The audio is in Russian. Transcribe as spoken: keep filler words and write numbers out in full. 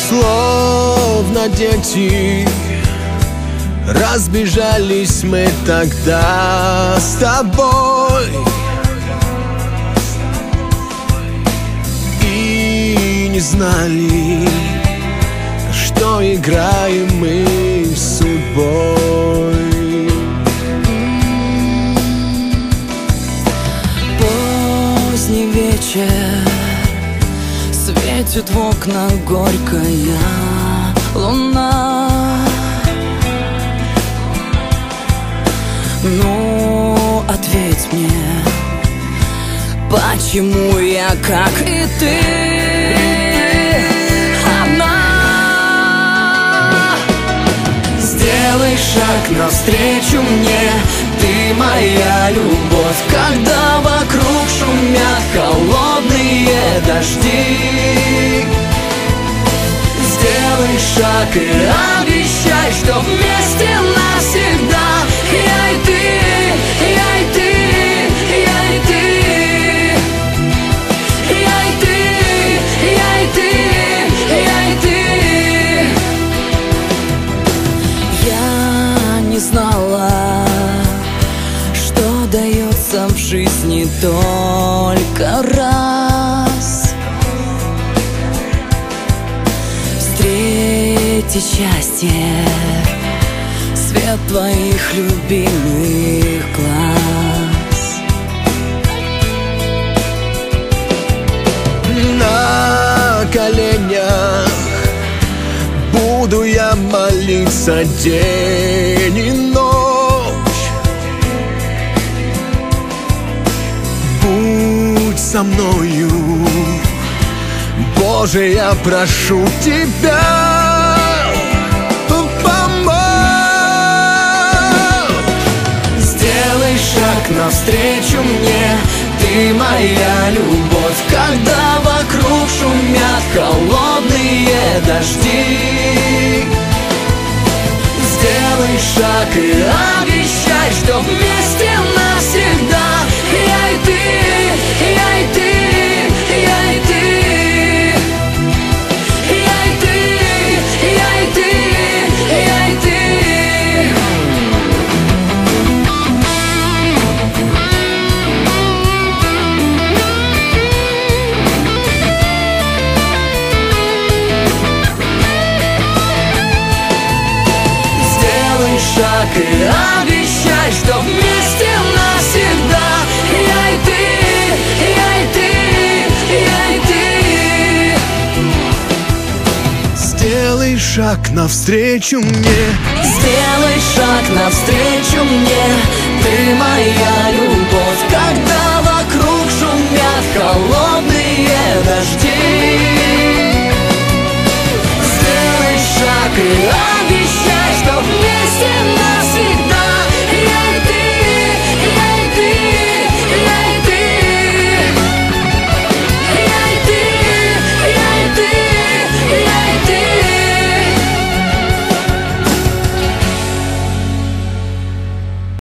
Словно дети разбежались мы тогда с тобой, и не знали, что играем мы с судьбой. Поздний вечер, светит в окна горькая луна. Ну, ответь мне, почему я, как и ты, одна? Сделай шаг навстречу мне, ты моя любовь, когда вокруг шумят холодные дожди. Сделай шаг и обещай, что вместе навсегда. Я и ты, я и ты, я и ты, я и ты, я и ты, я и ты. Я не знала, что дается в жизни только раз. Встретить счастье, свет твоих любимых глаз. На коленях буду я молиться день и ночь. Будь со мною, Боже, я прошу тебя. Шаг навстречу мне, ты моя любовь, когда вокруг шумят холодные дожди. Сделай шаг и обещай, что вместе навсегда. Я и ты, я и ты, я и ты, я и ты, я и ты, я и ты. Шаг и обещай, что вместе навсегда. Я и ты, я и ты, я и ты. Сделай шаг навстречу мне, сделай шаг навстречу мне, ты моя любовь, когда вокруг шумят холодные дожди.